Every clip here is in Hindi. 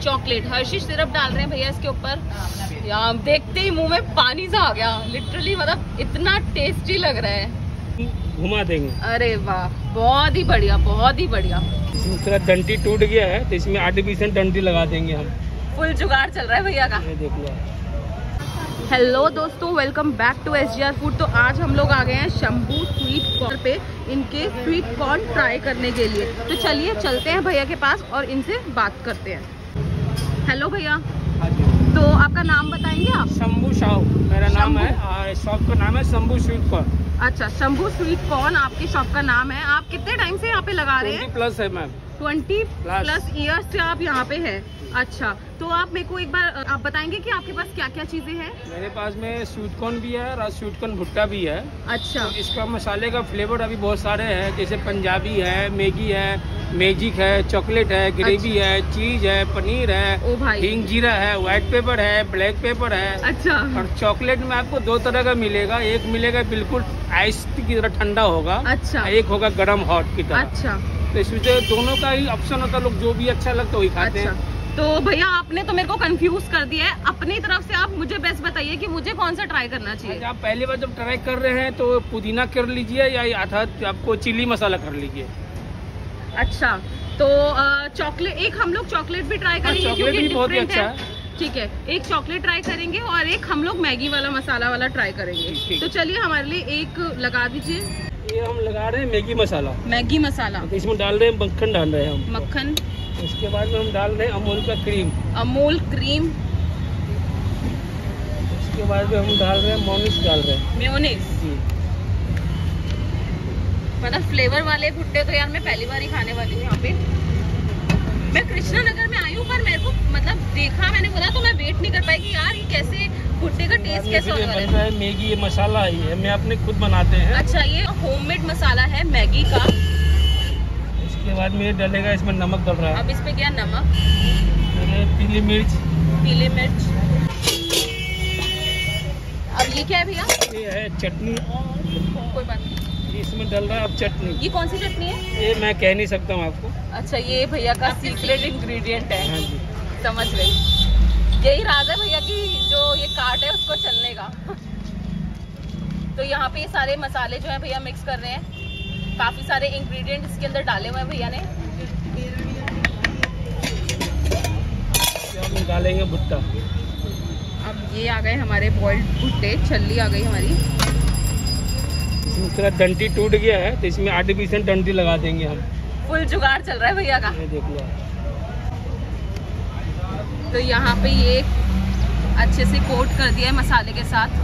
चॉकलेट हर्षी सिरप डाल रहे हैं भैया इसके ऊपर। यार देखते ही मुंह में पानी सा आ गया लिटरली, मतलब इतना टेस्टी लग रहा है। घुमा देंगे। अरे वाह, बहुत ही बढ़िया, बहुत ही बढ़िया। इसमें डंडी टूट गया है तो इसमें आर्टिफिशियल डंडी लगा देंगे हम। फुल जुगाड़ चल रहा है भैया का। देख लो। हेलो दोस्तों, welcome back to SGR food. तो आज हम लोग आ गए हैं शंभू स्वीट कॉर्न पे इनके स्वीट कॉर्न ट्राई करने के लिए। तो चलिए चलते हैं भैया के पास और इनसे बात करते हैं। हेलो भैया। हाँ जी। तो आपका नाम बताएंगे आप? शंभू साहू मेरा नाम है और शॉप का नाम है शंभू स्वीट कॉर्न। अच्छा, शंभू स्वीट कॉर्न आपकी शॉप का नाम है। आप कितने टाइम से यहाँ पे लगा रहे हैं? 20+ है मैम। 20+ ईयर्स से आप यहाँ पे हैं। अच्छा, तो आप मेरे को एक बार आप बताएंगे कि आपके पास क्या क्या चीजें हैं? मेरे पास में स्वीट कॉर्न भी है और स्वीट कॉर्न भुट्टा भी है। अच्छा। तो इसका मसाले का फ्लेवर अभी बहुत सारे हैं, जैसे पंजाबी है, मैगी है, मैजिक है, चॉकलेट है, ग्रेवी है, चीज है, पनीर है, ओ भाई, हिंग जीरा है, व्हाइट पेपर है, ब्लैक पेपर है। अच्छा। और चॉकलेट में आपको 2 तरह का मिलेगा। एक मिलेगा बिल्कुल आइस की तरह ठंडा होगा। अच्छा। एक होगा गर्म हॉट की तरह। अच्छा। तो इसमें से दोनों का ही ऑप्शन होता है, लोग जो भी अच्छा लगता है वही खाते हैं। तो भैया आपने तो मेरे को कंफ्यूज कर दिया है। अपनी तरफ से आप मुझे बेस्ट बताइए कि मुझे कौन सा ट्राई करना चाहिए। आप पहली बार जब ट्राई कर रहे हैं तो पुदीना कर लीजिए या आधा आपको चिली मसाला कर लीजिए। अच्छा, तो चॉकलेट, एक हम लोग चॉकलेट भी ट्राई करेंगे चॉकलेट भी बहुत ही अच्छा है। ठीक है, एक चॉकलेट ट्राई करेंगे और एक हम लोग मैगी वाला मसाला वाला ट्राई करेंगे। तो चलिए हमारे लिए एक लगा दीजिए। ये हम लगा रहे हैं मैगी मसाला। मैगी मसाला। तो इसमें डाल रहे हैं मक्खन, डाल रहे हैं हम मक्खन। उसके बाद में हम डाल रहे हैं अमूल का क्रीम। अमूल क्रीम। उसके बाद में हम डाल रहे हैं मेयोनीज, डाल रहे हैं मेयोनीज। मतलब फ्लेवर वाले भुट्टे तो यार मैं पहली बार ही खाने वाली हूँ यहाँ पे। मैं कृष्णा नगर में आई हूँ पर मेरे को मतलब देखा मैंने, बोला तो मैं वेट नहीं कर पाई कि यार ये कैसे भुट्टे का टेस्ट कैसे होने वाला है। मैगी ये मसाला ही है, मैं अपने खुद बनाते हैं। अच्छा, ये होममेड मसाला है मैगी का। इसके बाद में डालेगा, इसमें नमक डल रहा है। अब इस पे क्या नमक, पीली मिर्च। पीली मिर्च। अब ये क्या है भैया? ये है चटनी। कोई बात नहीं, इसमें डल रहा है अब चटनी। ये कौन सी चटनी है? ये मैं कह नहीं सकता हूँ आपको। अच्छा, ये भैया का सीक्रेट इंग्रेडिएंट है। हाँ जी। समझ गई। यही राज है भैया की, जो ये काट है उसको चलने का। तो यहाँ पे ये सारे मसाले जो है भैया मिक्स कर रहे हैं। काफी सारे इंग्रेडिएंट इसके अंदर डाले हुए हैं भैया ने। हम डालेंगे भुट्टा। अब ये आ गए हमारे बॉइल्ड भुट्टे, छल्ली आ गई हमारी। इसमें थोड़ा डंडी टूट गया है तो इसमें आर्टिफिशियल डंडी लगा देंगे हम। फुल जुगाड़ चल रहा है भैया का। ये देख लो। तो यहाँ पे ये अच्छे से कोट कर दिया है मसाले के साथ।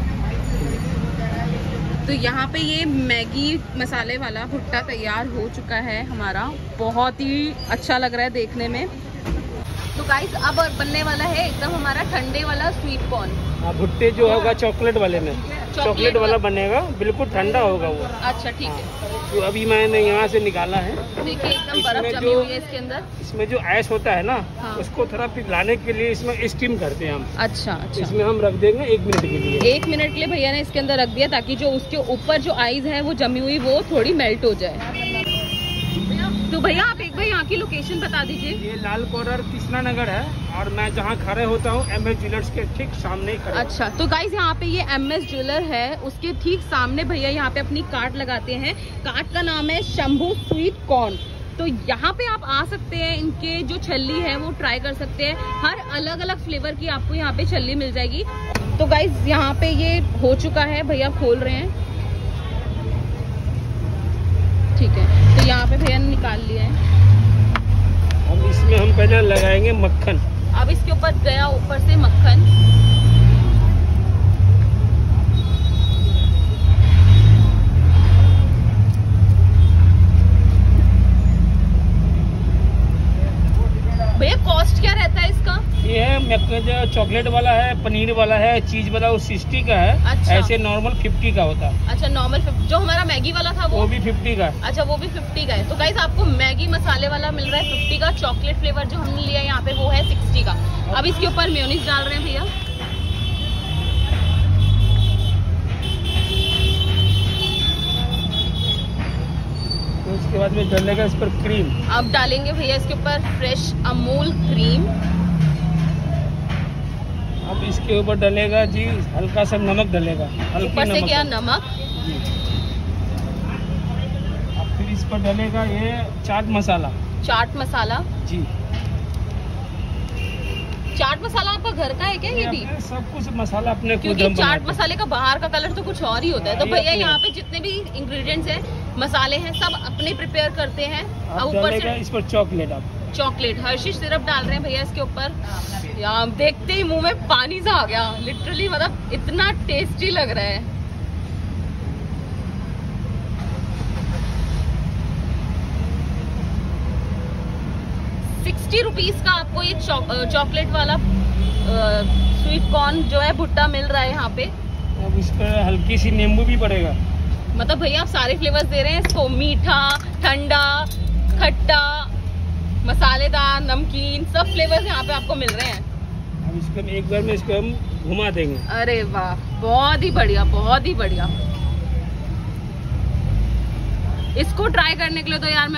तो यहाँ पे ये मैगी मसाले वाला भुट्टा तैयार हो चुका है हमारा। बहुत ही अच्छा लग रहा है देखने में। तो गाइस अब बनने वाला है एकदम हमारा ठंडे वाला स्वीट कॉर्न। भुट्टे जो होगा चॉकलेट वाले में, चॉकलेट वाला बनेगा, बिल्कुल ठंडा होगा वो। अच्छा ठीक है। तो अभी मैंने यहाँ से निकाला है। देखिए एकदम बर्फ जमी हुई है इसके अंदर। इसमें जो आइस होता है ना, हाँ। उसको थोड़ा पिघलाने के लिए इसमें स्टीम करते हैं हम। अच्छा अच्छा। इसमें हम रख देंगे 1 मिनट के लिए। 1 मिनट के लिए भैया ने इसके अंदर रख दिया ताकि जो उसके ऊपर जो आइस है वो जमी हुई वो थोड़ी मेल्ट हो जाए। तो भैया आप एक बार यहाँ की लोकेशन बता दीजिए। ये लाल कॉर्नर कृष्णा नगर है और मैं जहाँ खड़े होता हूँ MS ज्वेलर्स के ठीक सामने ही खड़े। अच्छा, तो गाइस यहाँ पे ये MS ज्वेलर है, उसके ठीक सामने भैया यहाँ पे अपनी कार्ट लगाते हैं। कार्ट का नाम है शंभू स्वीट कॉर्न। तो यहाँ पे आप आ सकते हैं, इनके जो छल्ली है वो ट्राई कर सकते हैं। हर अलग अलग फ्लेवर की आपको यहाँ पे छल्ली मिल जाएगी। तो गाइस यहाँ पे ये हो चुका है, भैया खोल रहे हैं। ठीक है, तो यहाँ पे भैया ने निकाल लिया है। अब इसमें हम पहले लगाएंगे मक्खन। अब इसके ऊपर गया ऊपर से मक्खन। भैया कॉस्ट क्या रहता है इसका? ये है चॉकलेट वाला है, पनीर वाला है, चीज वाला वो 60 का है। अच्छा। ऐसे नॉर्मल 50 का होता है। अच्छा, नॉर्मल 50। जो हमारा मैगी वाला था वो भी 50 का है। अच्छा, वो भी 50 का है। तो गाइस आपको मैगी मसाले वाला मिल रहा है 50 का। चॉकलेट फ्लेवर जो हमने लिया यहाँ पे वो है 60 का। अब इसके ऊपर मेयोनीज डाल रहे हैं भैया। तो उसके बाद में डालेगा इस पर क्रीम। अब डालेंगे भैया इसके ऊपर फ्रेश अमूल क्रीम। इसके ऊपर डलेगा जी हल्का सा नमक डलेगा, हल्की ऊपर से नमक क्या नमक जी। अब फिर इस पर डलेगा ये चाट मसाला जी। चाट मसाला आपका घर का है क्या ये भी? सब कुछ मसाला अपने खुद क्योंकि हम चाट बनाते हैं। मसाले का बाहर का कलर तो कुछ और ही होता है। तो भैया यहाँ पे जितने भी इंग्रेडिएंट्स हैं, मसाले हैं, सब अपने प्रिपेयर करते हैं। अब ऊपर से इस पर चॉकलेट, आप चॉकलेट हर्शीज सिरप डाल रहे हैं भैया इसके ऊपर। यार देखते ही मुंह में पानी सा आ गया लिटरली, मतलब इतना टेस्टी लग रहा है। ₹60 का आपको ये चॉकलेट वाला स्वीट कॉर्न जो है भुट्टा मिल रहा है यहाँ पे। अब इस पर हल्की सी नींबू भी पड़ेगा। मतलब भैया आप सारे फ्लेवर्स दे रहे हैं इसको, मीठा, ठंडा, खट्टा, मसालेदार, नमकीन, सब फ्लेवर्स यहाँ पे आपको मिल रहे हैं। अब इसको एक बार में इसको हम घुमा देंगे। अरे वाह, बहुत ही बढ़िया, बहुत ही बढ़िया। इसको ट्राई करने के लिए तो यार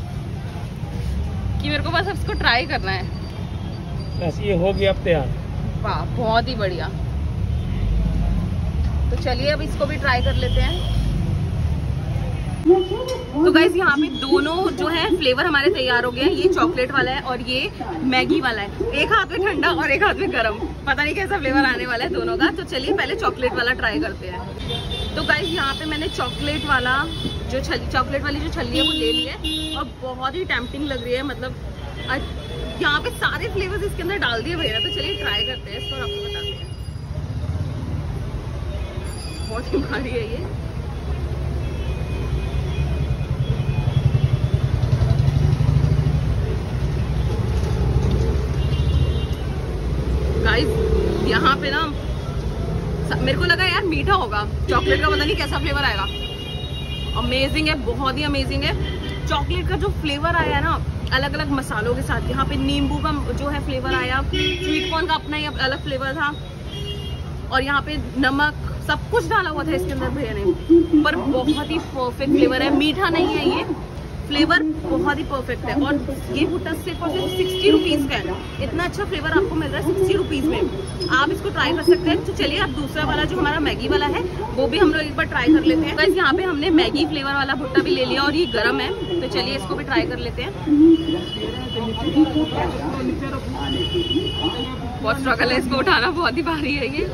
मेरे को बस इसको ट्राई करना है। बस ये हो गया अब तैयार। वाह, बहुत ही बढ़िया। तो चलिए अब इसको भी ट्राई कर लेते हैं। तो गाइस यहाँ पे दोनों जो है फ्लेवर हमारे तैयार हो गए हैं। ये चॉकलेट वाला है और ये मैगी वाला है। एक हाथ में ठंडा और एक हाथ में गरम, पता नहीं कैसा फ्लेवर आने वाला है दोनों का। तो चलिए पहले चॉकलेट वाला ट्राई करते हैं। तो गाइस यहाँ पे मैंने चॉकलेट वाली जो छल्ली है वो ले ली है और बहुत ही टेम्पटिंग लग रही है। मतलब यहाँ पे सारे फ्लेवर्स इसके अंदर डाल दिए भैया। तो चलिए ट्राई करते हैं इसको और आपको बताते हैं। बहुत ही भारी है ये। गाइस यहाँ पे ना मेरे को लगा यार मीठा होगा, चॉकलेट का पता नहीं कैसा फ्लेवर आएगा। अमेजिंग है, बहुत ही अमेजिंग है। चॉकलेट का जो फ्लेवर आया ना अलग अलग मसालों के साथ, यहाँ पे नींबू का जो है फ्लेवर आया, स्वीट कॉर्न का अपना ही अलग फ्लेवर था और यहाँ पे नमक सब कुछ डाला हुआ था इसके अंदर भैया ने। पर बहुत ही परफेक्ट फ्लेवर है, मीठा नहीं है ये, फ्लेवर बहुत ही परफेक्ट है। और ये भुट्टा सिर्फ और सिर्फ ₹60 का है। इतना अच्छा फ्लेवर आपको मिल रहा है ₹60 में। आप इसको ट्राई कर सकते हैं। तो चलिए अब दूसरा वाला जो हमारा मैगी वाला है वो भी हम लोग एक बार ट्राई कर लेते हैं। गाइस यहाँ पे हमने मैगी फ्लेवर वाला भुट्टा भी ले लिया और ये गर्म है। तो चलिए इसको भी ट्राई कर लेते हैं। बहुत स्ट्रगल है इसको उठाना, बहुत ही भारी है ये।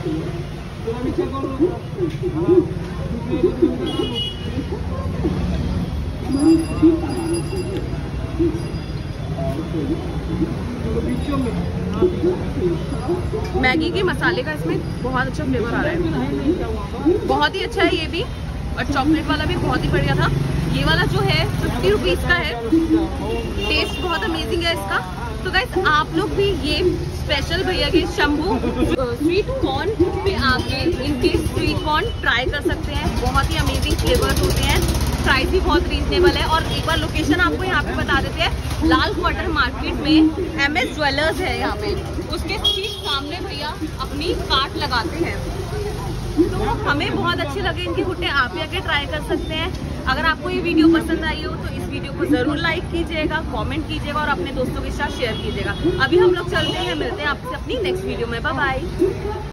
मैगी के मसाले का इसमें बहुत अच्छा फ्लेवर आ रहा है, बहुत ही अच्छा है ये भी। और चॉकलेट वाला भी बहुत ही बढ़िया था। ये वाला जो है ₹50 का है। टेस्ट बहुत अमेजिंग है इसका। तो गाइस आप लोग भी ये स्पेशल भैया के शंभू स्वीट कॉर्न पे आके इनके स्वीट कॉर्न ट्राई कर सकते हैं। बहुत ही अमेजिंग फ्लेवर्स होते हैं, प्राइस भी बहुत रीजनेबल है। और एक बार लोकेशन आपको यहाँ पे बता देते हैं। लाल क्वार्टर मार्केट में MS ज्वेलर्स है यहाँ पे, उसके ठीक सामने भैया अपनी कार्ट लगाते हैं। तो हमें बहुत अच्छे लगे इनके भुट्टे, आप भी आके ट्राई कर सकते हैं। अगर आपको ये वीडियो पसंद आई हो तो इस वीडियो को जरूर लाइक कीजिएगा, कमेंट कीजिएगा और अपने दोस्तों के साथ शेयर कीजिएगा। अभी हम लोग चलते हैं, मिलते हैं आपसे अपनी नेक्स्ट वीडियो में। Bye bye.